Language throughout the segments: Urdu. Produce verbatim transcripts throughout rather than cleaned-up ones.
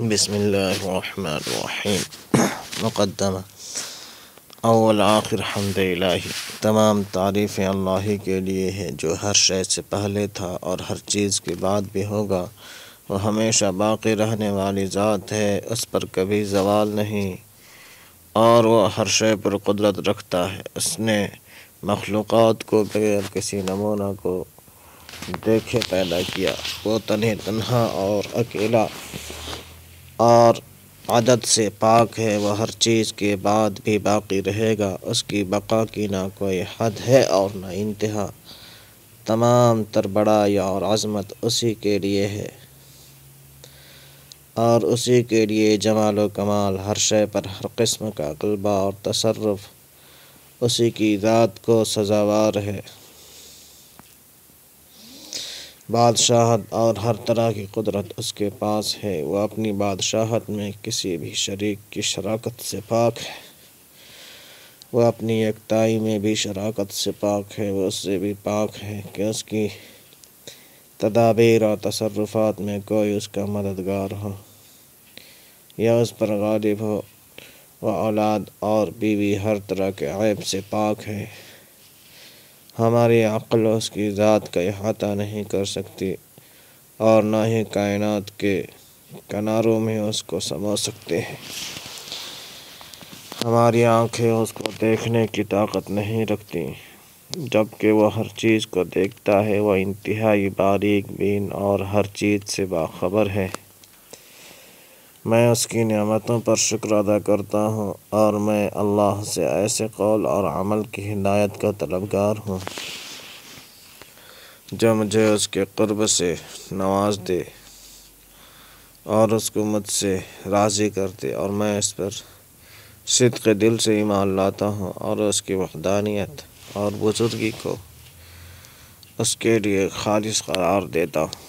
بسم اللہ الرحمن الرحیم۔ مقدمہ۔ اول آخر حمد الہی، تمام تعریفیں اللہ ہی کے لیے ہے جو ہر شے سے پہلے تھا اور ہر چیز کے بعد بھی ہوگا۔ وہ ہمیشہ باقی رہنے والی ذات ہے، اس پر کبھی زوال نہیں، اور وہ ہر شے پر قدرت رکھتا ہے۔ اس نے مخلوقات کو بغیر کسی نمونہ کو دیکھے پیدا کیا۔ وہ تنہا تنہا اور اکیلا اور عدد سے پاک ہے۔ وہ ہر چیز کے بعد بھی باقی رہے گا۔ اس کی بقا کی نہ کوئی حد ہے اور نہ انتہا۔ تمام تر بڑائی اور عظمت اسی کے لیے ہے، اور اسی کے لیے جمال و کمال۔ ہر شے پر ہر قسم کا غلبہ اور تصرف اسی کی ذات کو سزاوار ہے۔ بادشاہت اور ہر طرح کی قدرت اس کے پاس ہے۔ وہ اپنی بادشاہت میں کسی بھی شریک کی شراکت سے پاک ہے۔ وہ اپنی یکتائی میں بھی شراکت سے پاک ہے۔ وہ اس سے بھی پاک ہے کہ اس کی تدابیر اور تصرفات میں کوئی اس کا مددگار ہو یا اس پر غالب ہو۔ وہ اولاد اور بیوی ہر طرح کے عیب سے پاک ہے۔ ہماری عقل اس کی ذات کا احاطہ نہیں کر سکتی، اور نہ ہی کائنات کے کناروں میں اس کو سمو سکتے ہیں۔ ہماری آنکھیں اس کو دیکھنے کی طاقت نہیں رکھتی، جبکہ وہ ہر چیز کو دیکھتا ہے۔ وہ انتہائی باریک بین اور ہر چیز سے باخبر ہے۔ میں اس کی نعمتوں پر شکر ادا کرتا ہوں، اور میں اللہ سے ایسے قول اور عمل کی ہدایت کا طلبگار ہوں جو مجھے اس کے قرب سے نواز دے اور اس کو مجھ سے راضی کر دے، اور میں اس پر صدق دل سے ایمان لاتا ہوں اور اس کی وحدانیت اور بزرگی کو اس کے لیے خالص قرار دیتا ہوں،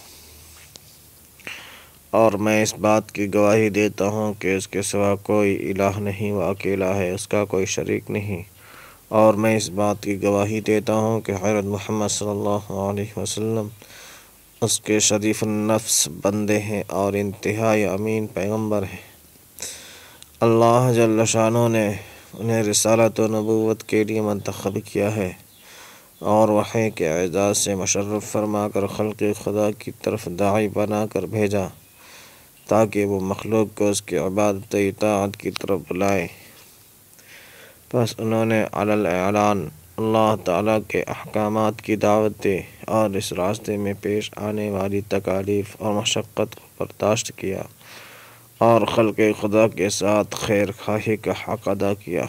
اور میں اس بات کی گواہی دیتا ہوں کہ اس کے سوا کوئی الہ نہیں۔ وہ اکیلا ہے، اس کا کوئی شریک نہیں، اور میں اس بات کی گواہی دیتا ہوں کہ حضرت محمد صلی اللہ علیہ وسلم اس کے شریف النفس بندے ہیں اور انتہائی امین پیغمبر ہیں۔ اللہ جل شانہ نے انہیں رسالت و نبوت کے لیے منتخب کیا ہے اور وحی کے اعزاز سے مشرف فرما کر خلق خدا کی طرف داعی بنا کر بھیجا، تاکہ وہ مخلوق کو اس کی عبادت و اطاعت کی طرف بلائے۔ پس انہوں نے علی الاعلان اللہ تعالیٰ کے احکامات کی دعوت دی اور اس راستے میں پیش آنے والی تکالیف اور مشقت کو برداشت کیا، اور خلق خدا کے ساتھ خیر خواہی کا حق ادا کیا،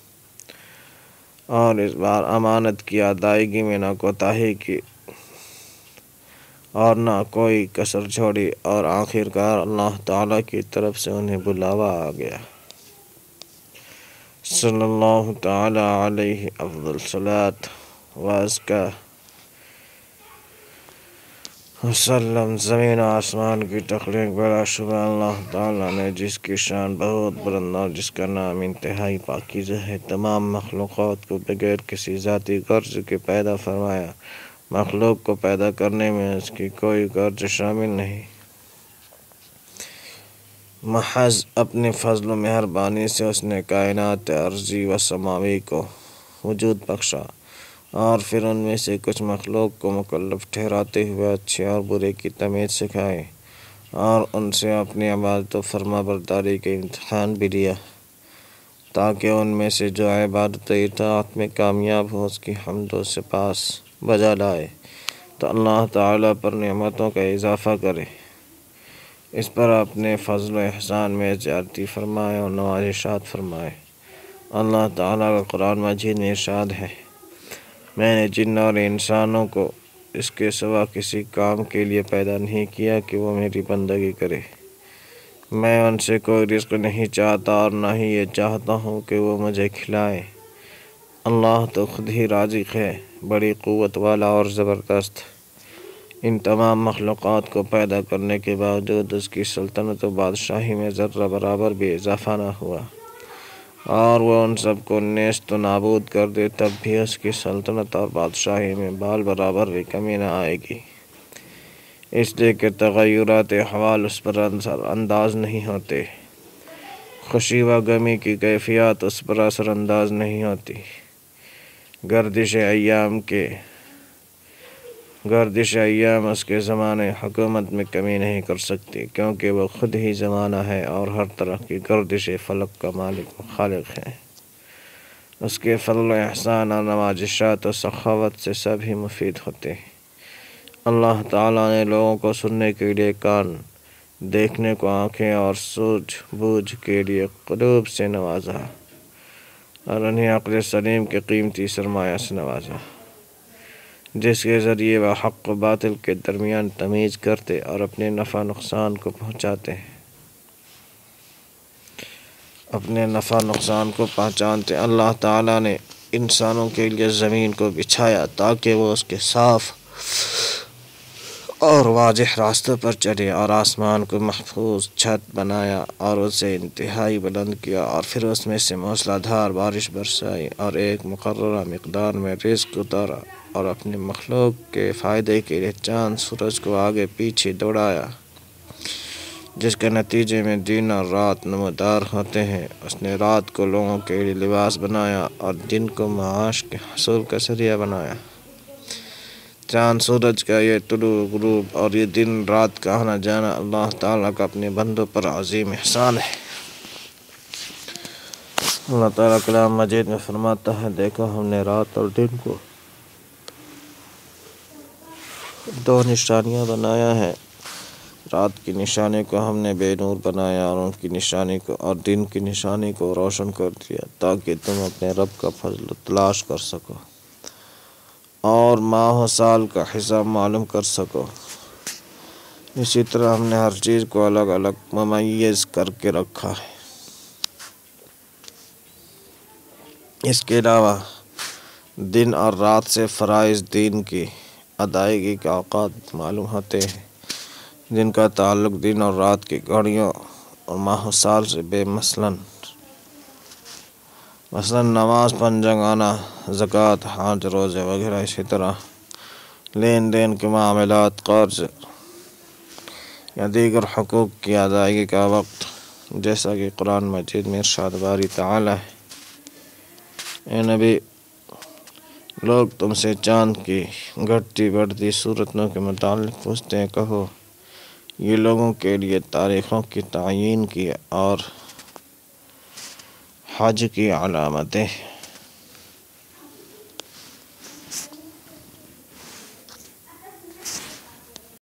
اور اس بار امانت کی ادائیگی میں نہ کوتاہی کی اور نہ کوئی کسر چھوڑی، اور آخر کار اللہ تعالیٰ کی طرف سے انہیں بلاوا آ گیا۔ صلی اللہ تعالی علیہ افضل صلاۃ و ازکی وسلم۔ زمین و آسمان کی تخلیق بلا شبہ اللہ تعالیٰ نے، جس کی شان بہت بلند اور جس کا نام انتہائی پاکیزہ ہے، تمام مخلوقات کو بغیر کسی ذاتی غرض کے پیدا فرمایا۔ مخلوق کو پیدا کرنے میں اس کی کوئی غرض شامل نہیں، محض اپنی فضل و مہربانی سے اس نے کائنات ارضی و سماوی کو وجود بخشا، اور پھر ان میں سے کچھ مخلوق کو مکلف ٹھہراتے ہوئے اچھے اور برے کی تمیز سکھائی، اور ان سے اپنی عبادت و فرما برداری کے امتحان بھی لیا، تاکہ ان میں سے جو عبادت و اطاعت میں کامیاب ہو اس کی حمد و سپاس بجا لائے تو اللہ تعالیٰ پر نعمتوں کا اضافہ کرے، اس پر اپنے فضل و احسان میں زیادتی فرمائے اور نوازشات فرمائے۔ اللہ تعالیٰ کا قرآن مجید میں ارشاد ہے، میں نے جن اور انسانوں کو اس کے سوا کسی کام کے لیے پیدا نہیں کیا کہ وہ میری بندگی کرے۔ میں ان سے کوئی رزق نہیں چاہتا اور نہ ہی یہ چاہتا ہوں کہ وہ مجھے کھلائیں۔ اللہ تو خود ہی رازق ہے، بڑی قوت والا اور زبردست۔ ان تمام مخلوقات کو پیدا کرنے کے باوجود اس کی سلطنت و بادشاہی میں ذرہ برابر بھی اضافہ نہ ہوا، اور وہ ان سب کو نیست و نابود کر دے تب بھی اس کی سلطنت اور بادشاہی میں بال برابر بھی کمی نہ آئے گی۔ اس لیے کہ تغیرات حوال اس پر اثر انداز نہیں ہوتے، خوشی و غمی کی کیفیات اس پر اثر انداز نہیں ہوتی، گردش ایام کے گردش ایام اس کے زمانے حکومت میں کمی نہیں کر سکتی، کیونکہ وہ خود ہی زمانہ ہے اور ہر طرح کی گردش فلک کا مالک و خالق ہے۔ اس کے فضل و احسان اور نوازشات و سخاوت سے سب ہی مفید ہوتے ہیں۔ اللہ تعالیٰ نے لوگوں کو سننے کے لیے کان، دیکھنے کو آنکھیں اور سوجھ بوجھ کے لیے قلوب سے نوازا، اور انہیں عقل سلیم کے قیمتی سرمایہ سے نوازا، جس کے ذریعے وہ حق و باطل کے درمیان تمیز کرتے اور اپنے نفع نقصان کو پہنچاتے ہیں اپنے نفع نقصان کو پہچانتے اللہ تعالیٰ نے انسانوں کے لیے زمین کو بچھایا تاکہ وہ اس کے صاف اور واضح راستوں پر چلے، اور آسمان کو محفوظ چھت بنایا اور اسے انتہائی بلند کیا، اور پھر اس میں سے موسلا دھار بارش برسائی اور ایک مقررہ مقدار میں رزق اتارا، اور اپنے مخلوق کے فائدے کے لیے چاند سورج کو آگے پیچھے دوڑایا، جس کے نتیجے میں دن اور رات نمودار ہوتے ہیں۔ اس نے رات کو لوگوں کے لیے لباس بنایا اور دن کو معاش کے حصول کا ذریعہ بنایا۔ چاند سورج کا یہ طلوع غروب اور یہ دن رات کا آنا جانا اللہ تعالیٰ کا اپنے بندوں پر عظیم احسان ہے۔ اللہ تعالیٰ کلام مجید میں فرماتا ہے، دیکھو ہم نے رات اور دن کو دو نشانیاں بنایا ہے، رات کی نشانی کو ہم نے بے نور بنایا اور ان کی نشانی کو اور دن کی نشانی کو روشن کر دیا، تاکہ تم اپنے رب کا فضل تلاش کر سکو اور ماہ و سال کا حساب معلوم کر سکو۔ اسی طرح ہم نے ہر چیز کو الگ الگ ممیز کر کے رکھا ہے۔ اس کے علاوہ دن اور رات سے فرائض دین کی ادائیگی کے اوقات معلوم ہوتے ہیں، جن کا تعلق دن اور رات کی گھڑیوں اور ماہ و سال سے بے مثلاً مثلاً نماز پنجگانہ، زکوٰۃ، حج، روزے وغیرہ، اسی طرح لین دین کے معاملات، قرض یا دیگر حقوق کی ادائیگی کا وقت، جیسا کہ قرآن مجید میں ارشاد باری تعالیٰ ہے، اے نبی، لوگ تم سے چاند کی گھٹتی بڑھتی صورتوں کے متعلق پوچھتے ہیں، کہو یہ لوگوں کے لیے تاریخوں کی تعیین کی اور حج کی علامتیں